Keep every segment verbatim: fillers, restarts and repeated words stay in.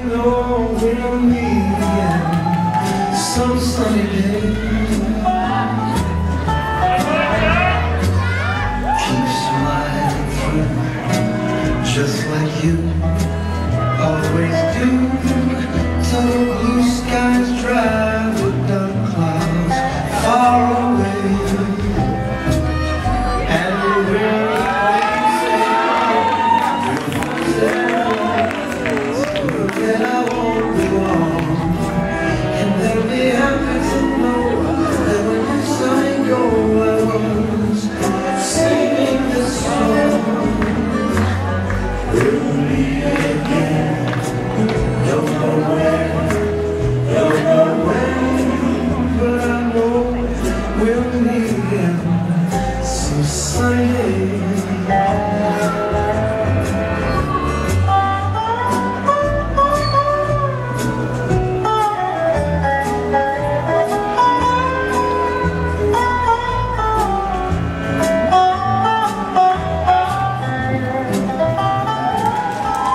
know we'll meet again some sunny day. Keep smiling through, just like you always do, till the blue skies drive the dark clouds far away. And we'll that I won't be long, and they'll be happy to know that when you saw me go, I was singing this song. We'll meet again, don't know where, don't know when, but I know we'll meet again some sunny day.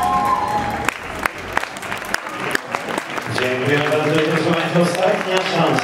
Dziękuję bardzo. Proszę Państwa, ostatnia szansa.